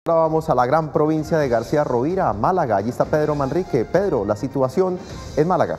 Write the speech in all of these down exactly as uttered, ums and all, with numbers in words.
Ahora vamos a la gran provincia de García Rovira, Málaga. Allí está Pedro Manrique. Pedro, la situación en Málaga.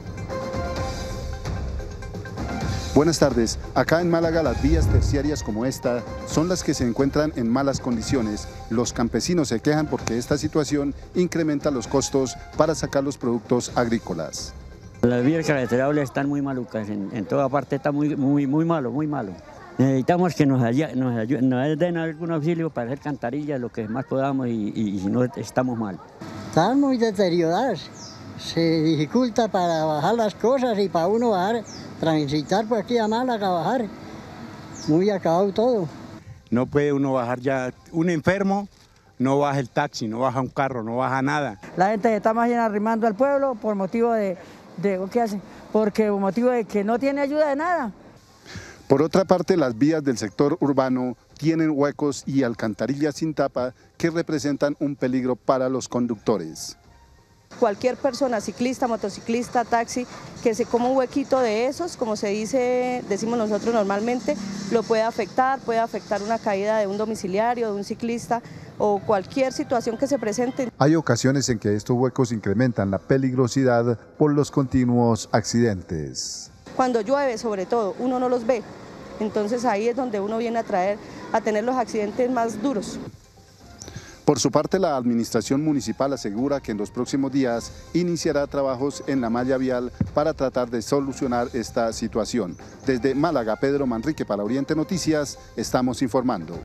Buenas tardes. Acá en Málaga las vías terciarias como esta son las que se encuentran en malas condiciones. Los campesinos se quejan porque esta situación incrementa los costos para sacar los productos agrícolas. Las vías carreterales están muy malucas, en, en toda parte está muy, muy, muy malo, muy malo. Necesitamos que nos, haya, nos, ayuden, nos den algún auxilio para hacer cantarillas, lo que más podamos y, y, y no estamos mal. Están muy deterioradas, se dificulta para bajar las cosas y para uno bajar, transitar por aquí a Málaga, bajar, muy acabado todo. No puede uno bajar ya, un enfermo no baja el taxi, no baja un carro, no baja nada. La gente está más bien arrimando al pueblo por motivo de, de ¿qué hacen? Porque por motivo de que no tiene ayuda de nada. Por otra parte, las vías del sector urbano tienen huecos y alcantarillas sin tapa que representan un peligro para los conductores. Cualquier persona, ciclista, motociclista, taxi, que se coma un huequito de esos, como se dice, decimos nosotros normalmente, lo puede afectar, puede afectar una caída de un domiciliario, de un ciclista o cualquier situación que se presente. Hay ocasiones en que estos huecos incrementan la peligrosidad por los continuos accidentes. Cuando llueve, sobre todo, uno no los ve, entonces ahí es donde uno viene a traer, a tener los accidentes más duros. Por su parte, la administración municipal asegura que en los próximos días iniciará trabajos en la malla vial para tratar de solucionar esta situación. Desde Málaga, Pedro Manrique para Oriente Noticias, estamos informando.